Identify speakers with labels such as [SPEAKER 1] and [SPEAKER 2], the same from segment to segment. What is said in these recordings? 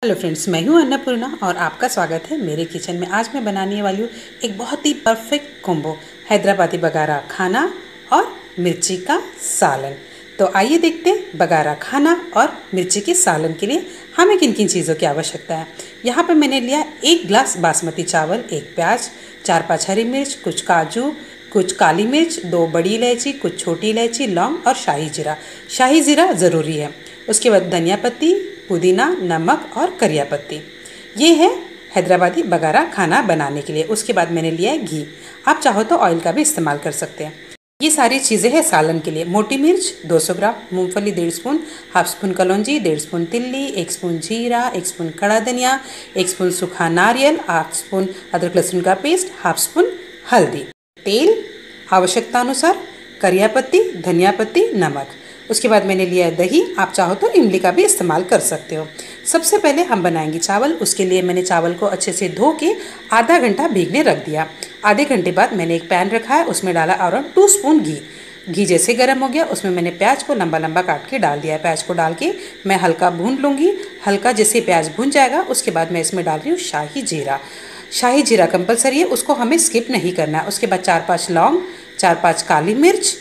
[SPEAKER 1] Hello friends, मैं हूं अन्नपूर्णा और आपका स्वागत है मेरे किचन में। आज मैं बनाने वाली हूँ एक बहुत ही परफेक्ट कॉम्बो, हैदराबादी बघारा खाना और मिर्ची का सालन। तो आइए देखते हैं बघारा खाना और मिर्ची के सालन के लिए हमें किन किन चीज़ों की आवश्यकता है। यहाँ पे मैंने लिया 1 गिलास बासमती चावल, 1 प्याज, 4-5 हरी मिर्च, कुछ काजू, कुछ काली मिर्च, 2 बड़ी इलायची, कुछ छोटी इलायची, लौंग और शाही जीरा। शाही जीरा ज़रूरी है। उसके बाद धनिया पत्ती, पुदीना, नमक और करिया पत्ती। ये है हैदराबादी बघारा खाना बनाने के लिए। उसके बाद मैंने लिया है घी। आप चाहो तो ऑयल का भी इस्तेमाल कर सकते हैं। ये सारी चीज़ें हैं सालन के लिए। मोटी मिर्च 200 ग्राम, मूंगफली 1.5 स्पून, हाफ स्पून कलौंजी, 1.5 स्पून तिल्ली, 1 स्पून जीरा, 1 स्पून खड़ा धनिया, 1 स्पून सूखा नारियल, 8 स्पून अदरक लहसुन का पेस्ट, हाफ स्पून हल्दी, तेल आवश्यकता अनुसार, करिया पत्ती, धनिया पत्ती, नमक। उसके बाद मैंने लिया है दही। आप चाहो तो इमली का भी इस्तेमाल कर सकते हो। सबसे पहले हम बनाएंगे चावल। उसके लिए मैंने चावल को अच्छे से धो के आधा घंटा भीगने रख दिया। आधे घंटे बाद मैंने एक पैन रखा है, उसमें डाला अराउंड 2 स्पून घी। घी जैसे गर्म हो गया उसमें मैंने प्याज को लंबा लंबा काट के डाल दिया है। प्याज को डाल के मैं हल्का भून लूँगी। हल्का जैसे प्याज भून जाएगा उसके बाद मैं इसमें डाल रही हूँ शाही जीरा। शाही जीरा कंपलसरी है, उसको हमें स्किप नहीं करना है। उसके बाद 4-5 लौंग, 4-5 काली मिर्च,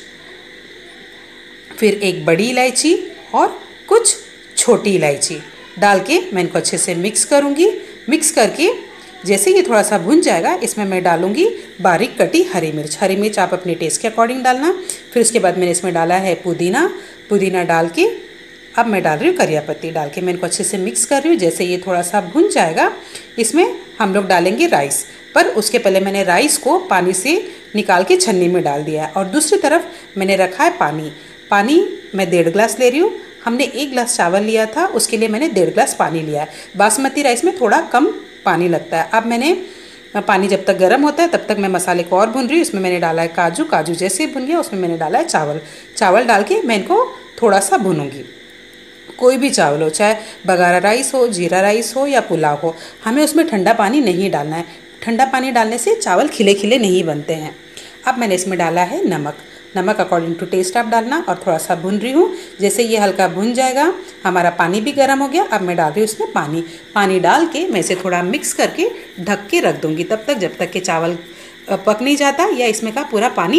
[SPEAKER 1] फिर 1 बड़ी इलायची और कुछ छोटी इलायची डाल के मैं इनको अच्छे से मिक्स करूँगी। मिक्स करके जैसे ये थोड़ा सा भुन जाएगा इसमें मैं डालूँगी बारीक कटी हरी मिर्च। हरी मिर्च आप अपने टेस्ट के अकॉर्डिंग डालना। फिर उसके बाद मैंने इसमें डाला है पुदीना। पुदीना डाल के अब मैं डाल रही हूँ करिया पत्ती। डाल के मैं इनको अच्छे से मिक्स कर रही हूँ। जैसे ये थोड़ा सा भुन जाएगा इसमें हम लोग डालेंगे राइस। पर उसके पहले मैंने राइस को पानी से निकाल के छन्नी में डाल दिया है और दूसरी तरफ मैंने रखा है पानी। पानी मैं 1.5 गिलास ले रही हूँ। हमने 1 गिलास चावल लिया था, उसके लिए मैंने 1.5 गिलास पानी लिया है। बासमती राइस में थोड़ा कम पानी लगता है। अब मैंने पानी जब तक गर्म होता है तब तक मैं मसाले को और भून रही हूँ। इसमें मैंने डाला है काजू। काजू जैसे भुन गया उसमें मैंने डाला है चावल। चावल डाल के मैं इनको थोड़ा सा भूनूंगी। कोई भी चावल हो, चाहे बघारा राइस हो, जीरा राइस हो या पुलाव हो, हमें उसमें ठंडा पानी नहीं डालना है। ठंडा पानी डालने से चावल खिले खिले नहीं बनते हैं। अब मैंने इसमें डाला है नमक। नमक अकॉर्डिंग टू टेस्ट आप डालना और थोड़ा सा भून रही हूँ। जैसे ये हल्का भुन जाएगा, हमारा पानी भी गर्म हो गया। अब मैं डाल रही हूँ इसमें पानी। पानी डाल के मैं इसे थोड़ा मिक्स करके ढक के रख दूँगी तब तक जब तक कि चावल पक नहीं जाता या इसमें का पूरा पानी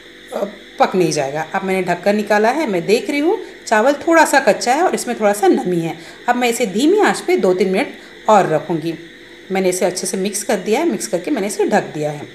[SPEAKER 1] पक नहीं जाएगा। अब मैंने ढक्कन निकाला है, मैं देख रही हूँ चावल थोड़ा सा कच्चा है और इसमें थोड़ा सा नमी है। अब मैं इसे धीमी आंच पे 2-3 मिनट और रखूँगी। मैंने इसे अच्छे से मिक्स कर दिया है। मिक्स करके मैंने इसे ढक दिया है।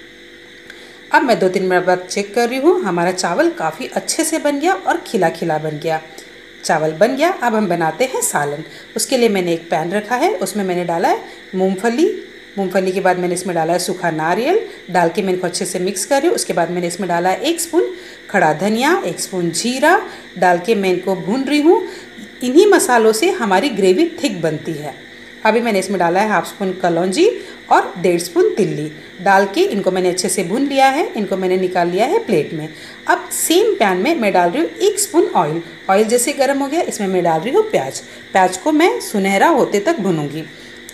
[SPEAKER 1] अब मैं 2-3 मिनट बाद चेक कर रही हूँ। हमारा चावल काफ़ी अच्छे से बन गया और खिला खिला बन गया। चावल बन गया। अब हम बनाते हैं सालन। उसके लिए मैंने एक पैन रखा है, उसमें मैंने डाला है मूंगफली। मूंगफली के बाद मैंने इसमें डाला है सूखा नारियल। डाल के मैं इनको अच्छे से मिक्स कर रही हूँ। उसके बाद मैंने इसमें डाला है 1 स्पून खड़ा धनिया, 1 स्पून जीरा। डाल के मैं इनको भून रही हूँ। इन्हीं मसालों से हमारी ग्रेवी थिक बनती है। अभी मैंने इसमें डाला है हाफ स्पून कलौंजी और 1.5 स्पून तिल्ली। डाल के इनको मैंने अच्छे से भून लिया है। इनको मैंने निकाल लिया है प्लेट में। अब सेम पैन में मैं डाल रही हूँ 1 स्पून ऑयल। ऑयल जैसे गर्म हो गया इसमें मैं डाल रही हूँ प्याज। प्याज को मैं सुनहरा होते तक भूनूंगी।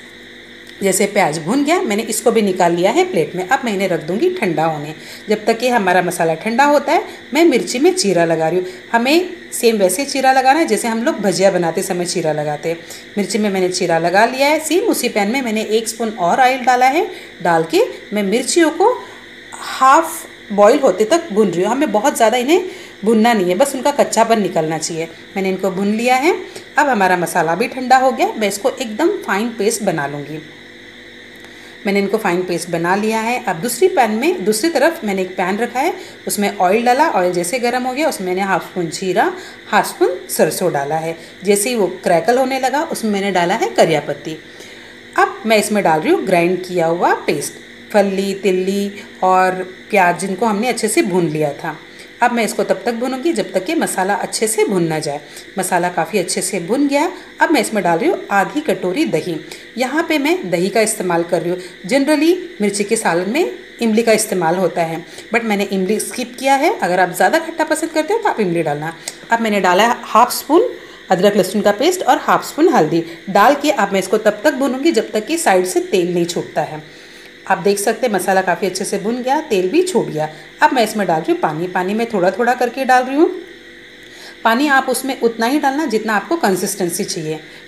[SPEAKER 1] जैसे प्याज भुन गया मैंने इसको भी निकाल लिया है प्लेट में। अब मैं इन्हें रख दूंगी ठंडा होने। जब तक कि हमारा मसाला ठंडा होता है मैं मिर्ची में चीरा लगा रही हूँ। हमें सेम वैसे चीरा लगाना है जैसे हम लोग भजिया बनाते समय चीरा लगाते हैं। मिर्ची में मैंने चीरा लगा लिया है। सेम उसी पैन में मैंने 1 स्पून और ऑयल डाला है। डाल के मैं मिर्चियों को हाफ बॉईल होते तक भून रही हूँ। हमें बहुत ज़्यादा इन्हें भुनना नहीं है, बस उनका कच्चापन निकलना चाहिए। मैंने इनको भून लिया है। अब हमारा मसाला भी ठंडा हो गया। मैं इसको एकदम फाइन पेस्ट बना लूँगी। मैंने इनको फाइन पेस्ट बना लिया है। अब दूसरी तरफ मैंने एक पैन रखा है, उसमें ऑयल डाला। ऑयल जैसे गर्म हो गया उसमें मैंने हाफ स्पून जीरा, हाफ स्पून सरसों डाला है। जैसे ही वो क्रैकल होने लगा उसमें मैंने डाला है करिया पत्ती। अब मैं इसमें डाल रही हूँ ग्राइंड किया हुआ पेस्ट, फल्ली, तिल्ली और प्याज, जिनको हमने अच्छे से भून लिया था। अब मैं इसको तब तक भूनूंगी जब तक कि मसाला अच्छे से भुन ना जाए। मसाला काफ़ी अच्छे से भुन गया। अब मैं इसमें डाल रही हूँ आधी कटोरी दही। यहाँ पे मैं दही का इस्तेमाल कर रही हूँ। जनरली मिर्ची के सालन में इमली का इस्तेमाल होता है, बट मैंने इमली स्किप किया है। अगर आप ज़्यादा खट्टा पसंद करते हो तो आप इमली डालना। अब मैंने डाला है हाफ स्पून अदरक लहसुन का पेस्ट और हाफ स्पून हल्दी। डाल के अब मैं इसको तब तक भूनूंगी जब तक कि साइड से तेल नहीं छूटता है। आप देख सकते हैं मसाला काफ़ी अच्छे से भुन गया, तेल भी छूट गया। अब मैं इसमें डाल रही हूँ पानी। पानी में थोड़ा थोड़ा करके डाल रही हूँ। पानी आप उसमें उतना ही डालना जितना आपको कंसिस्टेंसी चाहिए।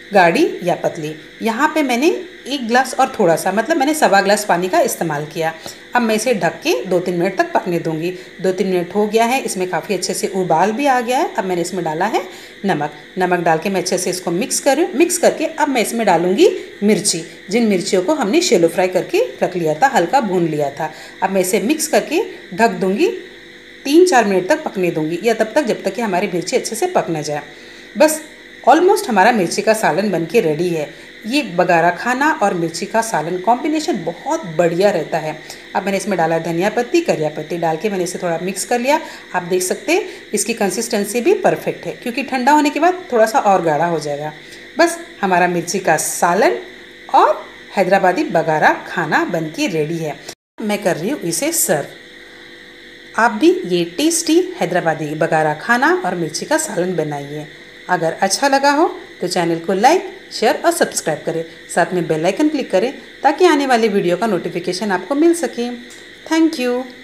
[SPEAKER 1] गाढ़ी या पतली। यहाँ पे मैंने 1 गिलास और थोड़ा सा, मतलब मैंने 1.25 गिलास पानी का इस्तेमाल किया। अब मैं इसे ढक के 2-3 मिनट तक पकने दूंगी। 2-3 मिनट हो गया है, इसमें काफ़ी अच्छे से उबाल भी आ गया है। अब मैंने इसमें डाला है नमक डाल के मैं अच्छे से इसको मिक्स करके अब मैं इसमें डालूंगी मिर्ची, जिन मिर्चियों को हमने शैलो फ्राई करके रख लिया था, हल्का भून लिया था। अब मैं इसे मिक्स करके ढक दूंगी, 3-4 मिनट तक पकने दूंगी, या तब तक जब तक कि हमारी मिर्ची अच्छे से पक ना जाए। बस ऑलमोस्ट हमारा मिर्ची का सालन बनके रेडी है। ये बघारा खाना और मिर्ची का सालन कॉम्बिनेशन बहुत बढ़िया रहता है। अब मैंने इसमें डाला धनिया पत्ती, करिया पत्ती डाल के मैंने इसे थोड़ा मिक्स कर लिया। आप देख सकते हैं इसकी कंसिस्टेंसी भी परफेक्ट है, क्योंकि ठंडा होने के बाद थोड़ा सा और गाढ़ा हो जाएगा। बस हमारा मिर्ची का सालन और हैदराबादी बघारा खाना बनके रेडी है। मैं कर रही हूँ इसे सर्व। आप भी ये टेस्टी हैदराबादी बघारा खाना और मिर्ची का सालन बनाइए। अगर अच्छा लगा हो तो चैनल को लाइक, शेयर और सब्सक्राइब करें। साथ में बेल आइकन क्लिक करें ताकि आने वाले वीडियो का नोटिफिकेशन आपको मिल सके। Thank you.